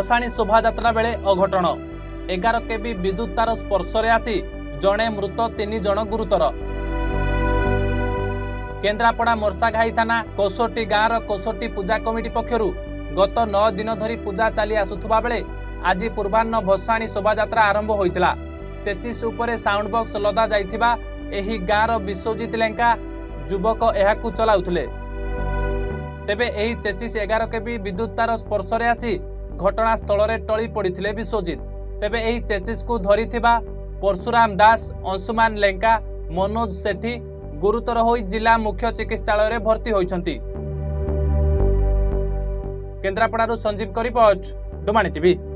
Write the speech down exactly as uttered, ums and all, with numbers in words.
भसाणी शोभायात्रा बेले अघटन एगार केबी विद्युत तार स्पर्श आसी जड़े मृत तीन जन गुरुतर। केन्द्रापड़ा मोरसाघाई थाना कोसोटी गाँव कोसोटी पूजा कमिटी पक्षरु गत नौ दिन धरी पूजा चली आसुथुबा बेले आज पूर्वाह्न भसाणी शोभायात्रा आरंभ होइतिला। चेचिस उपरे साउंड बॉक्स लदा जाइथिबा एही गाँव विश्वजित लेंका युवक एहाकु चलाउथिले। तेबे एही चेचिस एगार केबी विद्युत तार स्पर्श आसी घटनास्थल में टली पड़ते विश्वजित। तेबे एही चेचिस को धरिथिबा परशुराम दास, अंशुमान लेंका, मनोज सेठी गुरुतर होई जिला मुख्य चिकित्सालय में भर्ती होइछंती। केन्द्रापड़ारू संजीव का रिपोर्ट, डोमाणी टीवी।